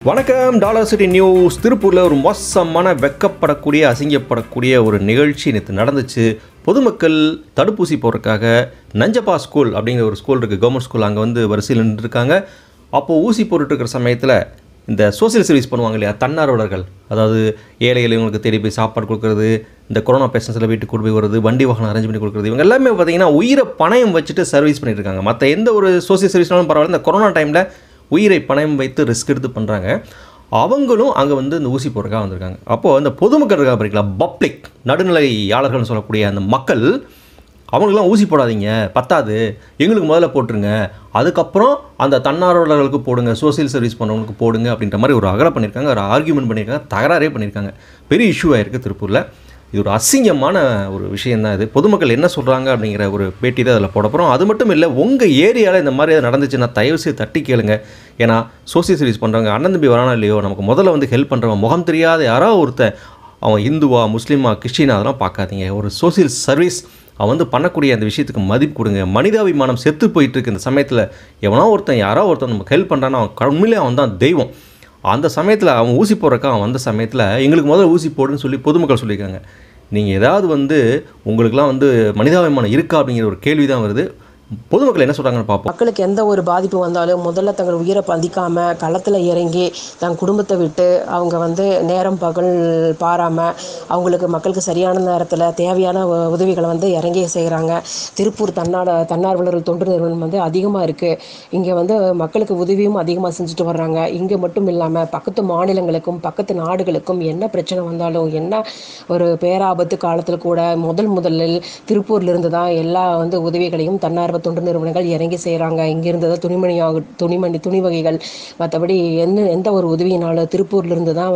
வணக்கம். Dollar City News. திருப்பூரில் ஒரு மோசமான வெக்கப்படக்கூடிய அசிங்கப்படக்கூடிய ஒரு நிகழ்ச்சி நேற்று நடந்துச்சு. பொதுமக்கள் தடுப்பூசி போடுறதுக்காக நஞ்சப்பா ஸ்கூல் அப்படிங்கிற ஒரு ஸ்கூல் இருக்குது, கவர்மெண்ட் ஸ்கூல். அங்கே வந்து வரிசையில் நின்றுருக்காங்க. அப்போது ஊசி போட்டுட்ருக்கிற சமயத்தில் இந்த சோசியல் சர்வீஸ் பண்ணுவாங்க இல்லையா, தன்னார்வலர்கள், அதாவது ஏழை எளியவங்களுக்கு தேடி போய் சாப்பாடு கொடுக்குறது, இந்த கொரோனா பேஷண்ட்ஸில் வீட்டுக்கு கொண்டு போய் வருது, வண்டி வாகனம் அரேஞ்ச் பண்ணி கொடுக்குறது, இவங்க எல்லாமே பார்த்திங்கன்னா உயிரை பணயம் வச்சுட்டு சர்வீஸ் பண்ணிட்டு இருக்காங்க. மற்ற எந்த ஒரு சோசியல் சர்வீஸ்னாலும் பரவாயில்ல, இந்த கொரோனா டைமில் உயிரை பணயம் வைத்து ரிஸ்க் எடுத்து பண்ணுறாங்க. அவங்களும் அங்கே வந்து இந்த ஊசி போடுறதுக்காக வந்திருக்காங்க. அப்போது அந்த பொதுமக்கள் இருக்கா பாருங்களா, பப்ளிக் நடுநிலையாளர்கள்னு சொல்லக்கூடிய அந்த மக்கள், அவங்களுக்குலாம் ஊசி போடாதீங்க, பத்தாது, எங்களுக்கு முதல்ல போட்டுருங்க, அதுக்கப்புறம் அந்த தன்னார்வலர்களுக்கு போடுங்க, சோசியல் சர்வீஸ் பண்ணுறவங்களுக்கு போடுங்க அப்படின்ற மாதிரி ஒரு அகலை பண்ணியிருக்காங்க, ஒரு ஆர்கியூமெண்ட் பண்ணியிருக்காங்க, தகராறே பண்ணியிருக்காங்க. பெரிய இஷ்யூ ஆகிருக்கு திருப்பூரில். இது ஒரு அசிங்கமான ஒரு விஷயந்தான். இது பொதுமக்கள் என்ன சொல்கிறாங்க அப்படிங்கிற ஒரு பேட்டி தான் அதில் போட போகிறோம். அது மட்டும் இல்லை, உங்கள் ஏரியாவில் இந்த மாதிரி நடந்துச்சுன்னா தயவுசெய்து தட்டி கேளுங்க. ஏன்னா சோசியல் சர்வீஸ் பண்ணுறவங்க அண்ணன் தம்பி வரானோ இல்லையோ, நமக்கு முதல்ல வந்து ஹெல்ப் பண்ணுறவங்க முகம் தெரியாத யாராவது ஒருத்தன், அவன் இந்துவா முஸ்லீமா கிறிஸ்டினா அதெல்லாம் பார்க்காதீங்க. ஒரு சோசியல் சர்வீஸ் அவன் வந்து பண்ணக்கூடிய அந்த விஷயத்துக்கு மதிப்பு கொடுங்க. மனிதாபிமானம் செத்து போயிட்டுருக்கு இந்த சமயத்தில். எவனோ ஒருத்தன் யாரோ ஒருத்தன் நமக்கு ஹெல்ப் பண்ணுறான்னா அவன் உண்மையிலே அவன் தான் தெய்வம். அந்த சமயத்தில் அவன் ஊசி போடுறக்கா அவன் வந்த சமயத்தில் எங்களுக்கு முதல்ல ஊசி போடுன்னு சொல்லி பொதுமக்கள் சொல்லியிருக்காங்க. நீங்கள் ஏதாவது வந்து உங்களுக்குலாம் வந்து மனிதாபிமானம் இருக்கா அப்படிங்கிற ஒரு கேள்வி தான் வருது. பொதுமக்கள் என்ன சொல்கிறாங்கன்னு பார்ப்போம். மக்களுக்கு எந்த ஒரு பாதிப்பு வந்தாலும் முதல்ல தங்கள் உயிரை பதிக்காமல் களத்தில் இறங்கி தன் குடும்பத்தை விட்டு அவங்க வந்து நேரம் பகல் பாராமல் அவங்களுக்கு மக்களுக்கு சரியான நேரத்தில் தேவையான உதவிகளை வந்து இறங்கி செய்கிறாங்க. திருப்பூர் தன்னார்வலர்கள் தொண்டு நிறுவனம் வந்து அதிகமாக இருக்குது. இங்கே வந்து மக்களுக்கு உதவியும் அதிகமாக செஞ்சுட்டு வர்றாங்க. இங்கே மட்டும் இல்லாமல் பக்கத்து மாநிலங்களுக்கும் பக்கத்து நாடுகளுக்கும் என்ன பிரச்சனை வந்தாலும், என்ன ஒரு பேராபத்து காலத்தில் கூட முதலில் திருப்பூர்லேருந்து தான் எல்லா வந்து உதவிகளையும் தன்னார்வ தொண்டு நிறுவனங்கள் இறங்கி செய்கிறாங்க. இங்கிருந்து தான் துணி வகைகள், மற்றபடி எந்த ஒரு உதவியினாலும் திருப்பூர்லேருந்து தான்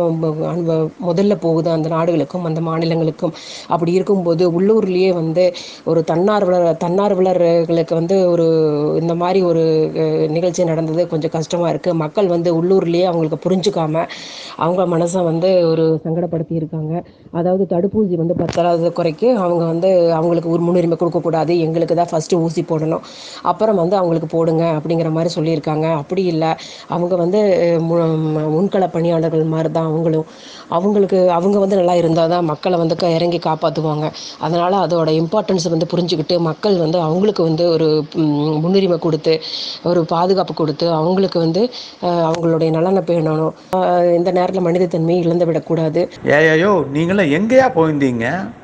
முதல்ல போகுது அந்த நாடுகளுக்கும் அந்த மாநிலங்களுக்கும். அப்படி இருக்கும்போது உள்ளூர்லேயே வந்து ஒரு தன்னார்வலர்களுக்கு வந்து ஒரு இந்த மாதிரி ஒரு நிகழ்ச்சி நடந்தது கொஞ்சம் கஷ்டமாக இருக்குது. மக்கள் வந்து உள்ளூர்லேயே அவங்களுக்கு புரிஞ்சுக்காம அவங்க மனசை வந்து ஒரு சங்கடப்படுத்தி இருக்காங்க. அதாவது தடுப்பூசி வந்து பத்தாத குறைக்கு அவங்க வந்து அவங்களுக்கு ஒரு முன்னுரிமை கொடுக்கக்கூடாது, எங்களுக்கு தான் ஃபஸ்ட்டு ஊசி போடணும், அப்புறம் வந்து அவங்களுக்கு போடுங்க அப்படிங்கிற மாதிரி சொல்லியிருக்காங்க. அப்படி இல்லை, அவங்க வந்து முன்கள பணியாளர்கள் மாதிரி தான் அவங்க வந்து நல்லா இருந்தால் தான் மக்களை வந்து இறங்கி காப்பாற்றுவாங்க. அதனால் அதோட இம்பார்ட்டன்ஸ் வந்து புரிஞ்சுக்கிட்டு மக்கள் வந்து அவங்களுக்கு வந்து ஒரு முன்னுரிமை கொடுத்து ஒரு பாதுகாப்பு கொடுத்து அவங்களுக்கு வந்து அவங்களுடைய நலனை பேணணும். இந்த நேரத்தில் மனிதத்தன்மையை இழந்து விடக்கூடாது. ஏயோ நீங்களாம் எங்கேயா போயிருந்தீங்க?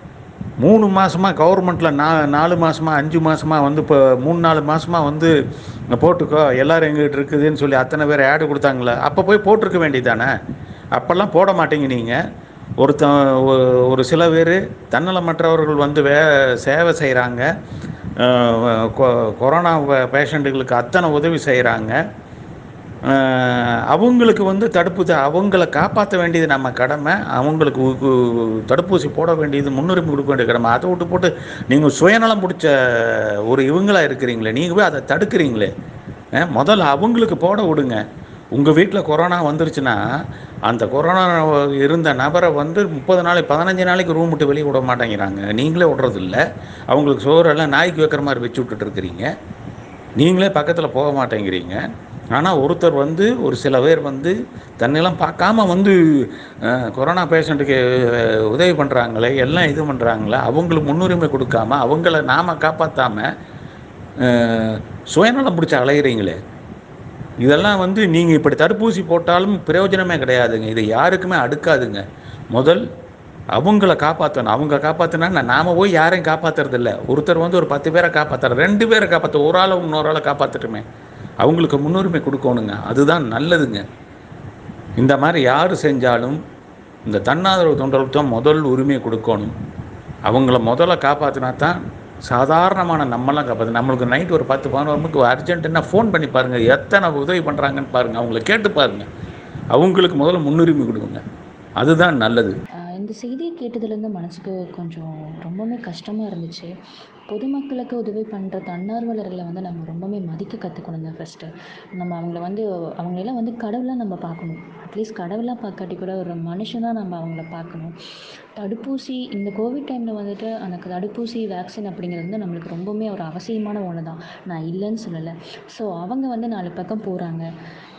3 மாதமாக கவர்மெண்ட்டில் 4 மாதமாக 5 மாதமாக வந்து இப்போ 3-4 மாதமாக வந்து போட்டுக்கோ எல்லோரும் எங்கிட்ட இருக்குதுன்னு சொல்லி அத்தனை பேர் ஆடு கொடுத்தாங்களே, அப்போ போய் போட்டிருக்க வேண்டியதானே? அப்போல்லாம் போட மாட்டீங்க நீங்கள். ஒரு சில பேர் தன்னலமற்றவர்கள் வந்து சேவை செய்கிறாங்க, கொரோனா பேஷண்ட்டுகளுக்கு அத்தனை உதவி செய்கிறாங்க. அவங்களுக்கு வந்து அவங்கள காப்பாற்ற வேண்டியது நம்ம கடமை. அவங்களுக்கு தடுப்பூசி போட வேண்டியது, முன்னுரிமை கொடுக்க வேண்டிய கடமை. அதை விட்டு போட்டு நீங்கள் சுயநலம் பிடிச்ச ஒரு இவங்களாக இருக்கிறீங்களே, நீங்கள் போய் அதை தடுக்கிறீங்களே. முதல்ல அவங்களுக்கு போட விடுங்க. உங்கள் வீட்டில் கொரோனா வந்துருச்சுன்னா அந்த கொரோனா இருந்த நபரை வந்து 30 நாளைக்கு 15 நாளைக்கு ரூம் விட்டு வெளியே விட மாட்டேங்கிறாங்க. நீங்களே விடுறதில்ல. அவங்களுக்கு சோறெல்லாம் நாய்க்கு வைக்கிற மாதிரி வச்சு விட்டுட்டுருக்கிறீங்க. நீங்களே பக்கத்தில் போக மாட்டேங்கிறீங்க. ஆனால் ஒருத்தர் வந்து ஒரு சில பேர் வந்து தன்னெல்லாம் பார்க்காம வந்து கொரோனா பேஷண்ட்டுக்கு உதவி பண்ணுறாங்களே, எல்லாம் இது பண்ணுறாங்களே, அவங்களுக்கு முன்னுரிமை கொடுக்காம அவங்கள நாம் காப்பாற்றாமல் சுயநலம் பிடிச்ச அலைகிறீங்களே. இதெல்லாம் வந்து நீங்கள் இப்படி தடுப்பூசி போட்டாலும் பிரயோஜனமே கிடையாதுங்க. இது யாருக்குமே அடுக்காதுங்க. அவங்கள காப்பாற்றணும். அவங்க காப்பாற்றினா நாம் போய் யாரையும் காப்பாற்றுறதில்ல. ஒருத்தர் வந்து ஒரு 10 பேரை காப்பாற்றுற, 2 பேரை காப்பாற்ற, ஒரு ஆளை இன்னொரு ஆளை காப்பாற்றட்டுமே. அவங்களுக்கு முன்னுரிமை கொடுக்கணுங்க. அதுதான் நல்லதுங்க. இந்த மாதிரி யார் செஞ்சாலும் இந்த தன்னாதரவு தொண்டர்களுக்கு தான் முதல் உரிமை கொடுக்கணும். அவங்கள முதல்ல காப்பாற்றினா தான் சாதாரணமான நம்மளாம் காப்பாற்று. நம்மளுக்கு நைட்டு ஒரு 10-11 மணிக்கு அர்ஜென்ட்டுன்னா ஃபோன் பண்ணி பாருங்கள், எத்தனை உதவி பண்ணுறாங்கன்னு பாருங்கள், அவங்கள கேட்டு பாருங்கள். அவங்களுக்கு முதல்ல முன்னுரிமை கொடுங்க. அதுதான் நல்லது. இந்த செய்தியை கேட்டதுலேருந்து மனசுக்கு கொஞ்சம் ரொம்பவுமே கஷ்டமாக இருந்துச்சு. பொதுமக்களுக்கு உதவி பண்ணுற தன்னார்வலர்களை வந்து நம்ம ரொம்பவுமே மதிக்க கற்றுக்கணுங்க. ஃபஸ்ட்டு நம்ம அவங்களெல்லாம் வந்து கடவுளாக நம்ம பார்க்கணும். அட்லீஸ்ட் கடவுளாக பார்க்காட்டி கூட ஒரு மனுஷனாக நம்ம அவங்கள பார்க்கணும். தடுப்பூசி இந்த கோவிட் டைமில் வந்துட்டு அந்த தடுப்பூசி வேக்சின் அப்படிங்கிறது வந்து நம்மளுக்கு ரொம்பவுமே ஒரு அவசியமான ஒன்று தான், நான் இல்லைன்னு சொல்லலை. ஸோ அவங்க வந்து 4 பக்கம் போகிறாங்க.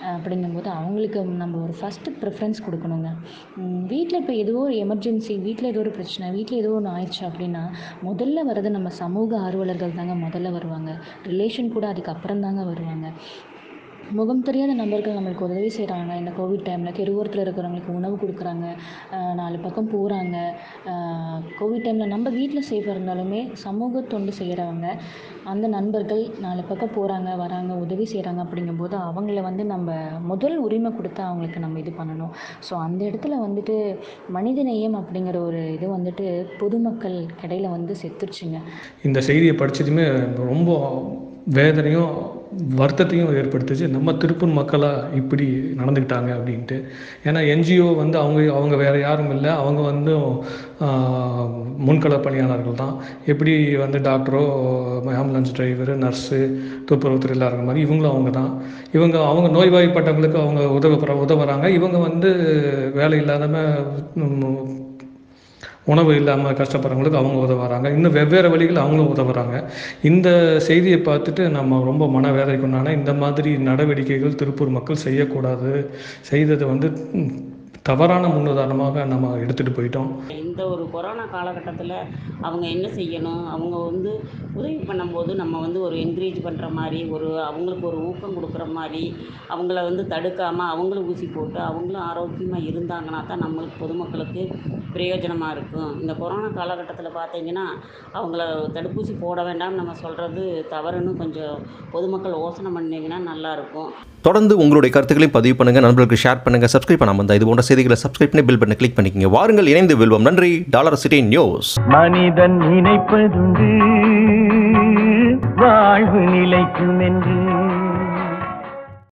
அப்படிங்கும்போது அவங்களுக்கு நம்ம ஒரு ஃபஸ்ட்டு ப்ரிஃபரன்ஸ் கொடுக்கணுங்க. வீட்டில் இப்போ ஏதோ ஒரு எமர்ஜென்சி, வீட்டில் ஏதோ ஒரு பிரச்சனை, வீட்டில் ஏதோ ஒன்று ஆயிடுச்சு அப்படின்னா முதல்ல வர்றது நம்ம சமூக ஆர்வலர்கள் தாங்க முதல்ல வருவாங்க. ரிலேஷன் கூட அதுக்கப்புறம் தாங்க வருவாங்க. முகம் தெரியாத நபர்கள் நம்மளுக்கு உதவி செய்கிறாங்க. இந்த கோவிட் டைமில் தெருவோரத்தில் இருக்கிறவங்களுக்கு உணவு கொடுக்குறாங்க, 4 பக்கம் போகிறாங்க. கோவிட் டைமில் நம்ம வீட்டில் சேஃபாக இருந்தாலுமே சமூக தொண்டு செய்கிறவங்க, அந்த நண்பர்கள் 4 பக்கம் போகிறாங்க, வராங்க, உதவி செய்கிறாங்க. அப்படிங்கும்போது அவங்கள வந்து நம்ம முதல் உரிமை கொடுத்து அவங்களுக்கு நம்ம இது பண்ணணும். ஸோ அந்த இடத்துல வந்துட்டு மனிதநேயம் அப்படிங்கிற ஒரு இது வந்துட்டு பொதுமக்கள் இடையில வந்து செத்துருச்சுங்க. இந்த செய்தியை படித்ததுமே ரொம்ப வேதனையும் வருத்தத்தையும் ஏற்படுத்துச்சு. நம்ம திருப்பூர் மக்களாக இப்படி நடந்துக்கிட்டாங்க அப்படின்ட்டு. ஏன்னா என்ஜிஓ வந்து அவங்க வேறு யாரும் இல்லை, அவங்க வந்து முன்கள பணியாளர்கள் தான். எப்படி வந்து டாக்டரோ, ஆம்புலன்ஸ் டிரைவரு, நர்ஸு, துப்புரவுத்துறையில் இருக்கிற மாதிரி இவங்களும் அவங்க தான். அவங்க நோய்வாய்ப்பட்டவங்களுக்கு அவங்க உதவுறாங்க. இவங்க வந்து வேலை இல்லாதவங்க, உணவு இல்லாமல் கஷ்டப்படுறவங்களுக்கு அவங்க உதவுறாங்க. இன்னும் வெவ்வேறு வழிகள் அவங்களும் உதவுறாங்க. இந்த செய்தியை பார்த்துட்டு நம்ம ரொம்ப மனவேதனைக்குண்டான இந்த மாதிரி நடவடிக்கைகள் திருப்பூர் மக்கள் செய்யக்கூடாது. செய்தது வந்து தவறான முன்னுதாரணமாக நம்ம எடுத்துகிட்டு போயிட்டோம். இந்த ஒரு கொரோனா காலகட்டத்தில் அவங்க என்ன செய்யணும், அவங்க வந்து உதவி பண்ணும்போது நம்ம வந்து ஒரு என்கரேஜ் பண்ணுற மாதிரி, அவங்களுக்கு ஒரு ஊக்கம் கொடுக்குற மாதிரி, அவங்கள வந்து தடுக்காமல் அவங்களும் ஊசி போட்டு அவங்களும் ஆரோக்கியமாக இருந்தாங்கன்னா தான் நம்மளுக்கு பொதுமக்களுக்கு பிரயோஜனமாக இருக்கும். இந்த கொரோனா காலகட்டத்தில் பார்த்தீங்கன்னா அவங்கள தடுப்பூசி போட வேண்டாம்னு நம்ம சொல்கிறது தவறுன்னு கொஞ்சம் பொதுமக்கள் யோசனை பண்ணிங்கன்னா நல்லாயிருக்கும். தொடர்ந்து உங்களுடைய கருத்துக்களையும் பதிவு பண்ணுங்கள், நண்பர்களுக்கு ஷேர் பண்ணுங்கள். சப்ஸ்கிரைப் பண்ணாமல் இருந்தால் இது போன்ற செய்திகளை சப்ஸ்கிரைப் பண்ணி பில் பண்ணி கிளிக் பண்ணிக்கோங்க. வாருங்கள், இணைந்து வெல்வோம். நன்றி. $City News. மனிதன் நினைப்பதுண்டு வாழ்வு நிலைக்கும் என்று